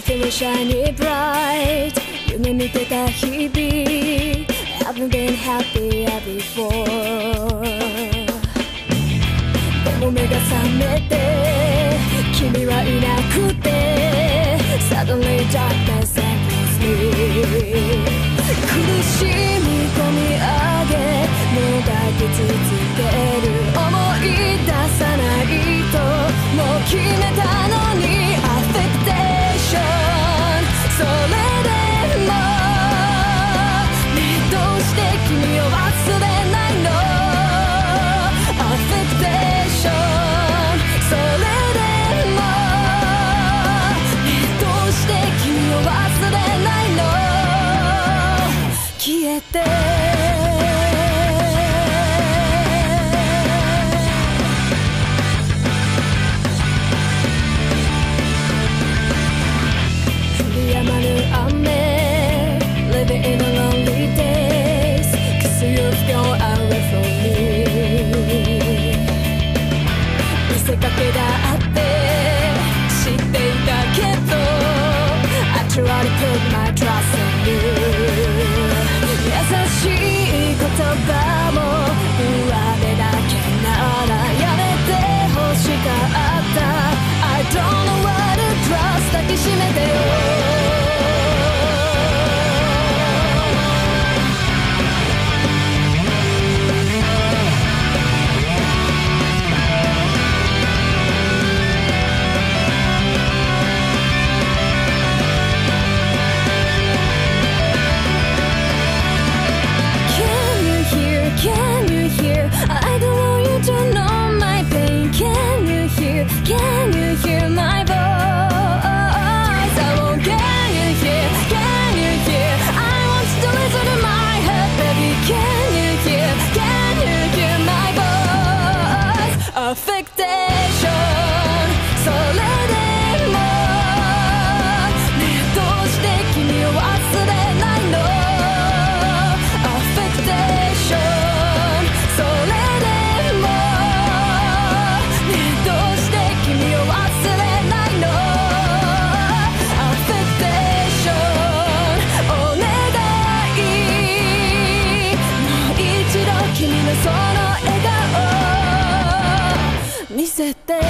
Everything was shiny bright 夢見てた日々 Haven't been happier before でも目が覚めて君はいなくて Suddenly darkness enters me 苦しみ込み上げもがき続ける思い出さないともう決めたのに Affectation それでもねどうして君を忘れないの Affectation それでもねどうして君を忘れないの消えてLiving in the lonely days Cause you've gone away from me 見せかけだって知っていたけど I try to put my trust in you 優しい言葉も言われなきゃならやめて欲しかった I don't know what to trust 抱きしめてよCan you hear? I don't want you to know my pain. Can you hear? Can you hear my voice? I won't. Can you hear? Can you hear? I want you to listen to my heart, baby. Can you hear? Can you hear my voice? Affectation. それでもねどうして君を忘れないの Affectationその笑顔見せて